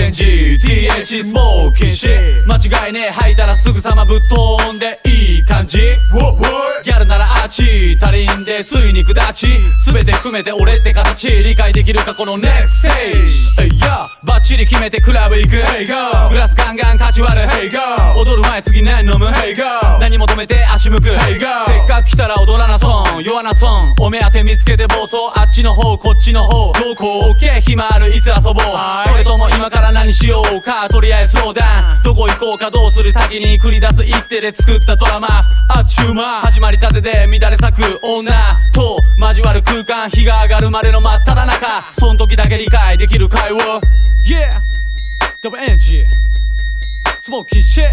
WNG、TH スモーキンシ間違いねえ吐いたらすぐさまぶっ飛んでいい感じギャルならあっち足りんで水に下ち全て含めて俺って形理解できるかこの NEXT STAGE バッチリ決めてクラブ行く Hey go グラスガンガン勝ち割る Hey go 踊る前次何飲む Hey go 何求めて足向く Hey go せっかく来たら踊らな損弱な損お目当て見つけて暴走あっちの方こっちの方どこ OK 暇あるいつ遊ぼうそれとも今から何しようかとりあえず相談どこ行こうかどうする先に繰り出す一手で作ったドラマあっちゅう間始まりたてで乱れ咲く女と交わる空間日が上がるまでの真っ只中そん時だけ理解できる会話 Yeah WNG スモーキーシェ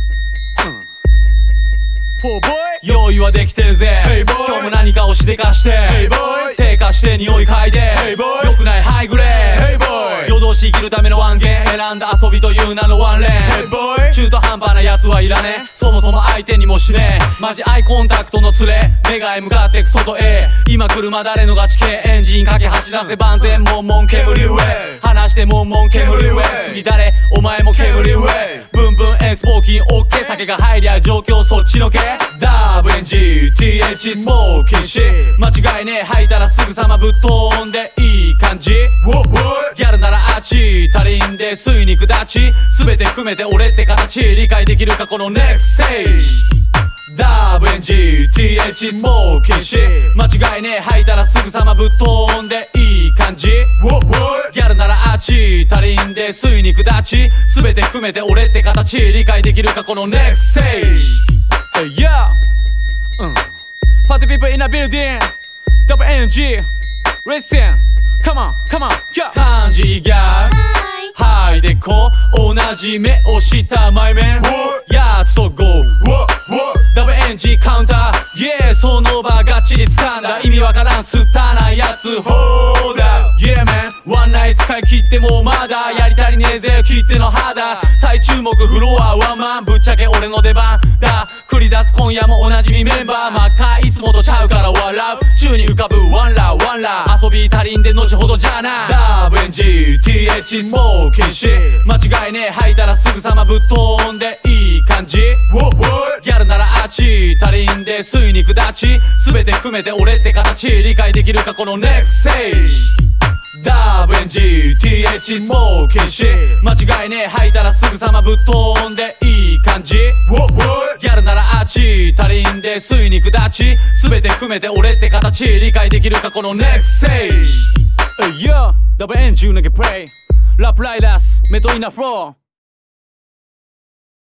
用意はできてるぜ、hey、今日も何かをしでかして、hey、低下して匂い嗅いで、hey、良くないハイグレー、hey、夜通し生きるための腕言選んだ遊びという名のワンレーン、中途半端なやつはいらねそもそも相手にもしねえマジアイコンタクトの連れ目がへ向かってく外へ今車誰のガチ系エンジンかけ走らせ万全もんもん煙上話してもんもん煙上次誰お前も煙上ブンブンエンスポーキンオッケー酒が入りゃ状況そっちのけWNG、TH スモーキンシ間違いねえ吐いたらすぐさまぶっ飛んでいい感じギャルならあっち足りんで水に下ち全て含めて俺って形理解できるかこの NEXT STAGE WNG、TH スモーキンシ間違いねえ吐いたらすぐさまぶっ飛んでいい感じギャルならあっち足りんで水に下ち全て含めて俺って形理解できるかこの NEXT STAGE Yeah Party people in the building WNG Listen Come on Come on Yeah 漢字ギャルはいでこ同じ目をしたマイメンやつと GO WNG カウンター Yeah その場がっちり掴んだ意味わからんすったないやつ Hold up Yeah man ワンナイ使い切ってもまだやり足りねえぜ切っての肌再注目フロアワンマンぶっちゃけ俺の出番だ繰り出す今夜もおなじみメンバー真っ赤いつもとちゃうから笑う宙に浮かぶワンラワンラ遊び足りんで後ほどじゃな WNG、TH スモーキンシ間違いねえ吐いたらすぐさまぶっ飛んでいい感じギャルならあっち足りんで水に下ち全て含めて俺って形理解できるかこの NEXT STAGE WNG、TH スモーキンシ間違いねえ吐いたらすぐさまぶっ飛んでいい感じギャルならあっち足りんで水に下ち全て含めて俺って形理解できるかこの NEXT STAGE Yeah WNG 投げプレイラップライダースメトイナフロー